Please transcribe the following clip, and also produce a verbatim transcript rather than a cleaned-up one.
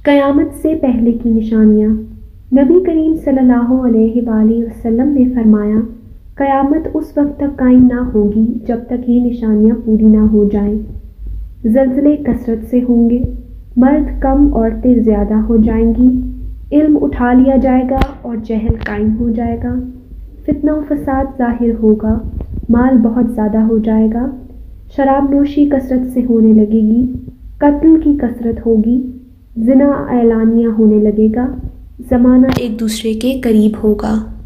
क़यामत से पहले की निशानियाँ। नबी करीम सल्लल्लाहु अलैहि वसल्लम ने फरमाया, क़यामत उस वक्त तक कायम ना होगी जब तक ये निशानियाँ पूरी ना हो जाएं। ज़लज़ले कसरत से होंगे, मर्द कम औरतें ज़्यादा हो जाएंगी, इल्म उठा लिया जाएगा और जहल कायम हो जाएगा, फितना व फसाद ज़ाहिर होगा, माल बहुत ज़्यादा हो जाएगा, शराब नोशी कसरत से होने लगेगी, कत्ल की कसरत होगी, ज़िना एलानिया होने लगेगा, ज़माना एक दूसरे के करीब होगा।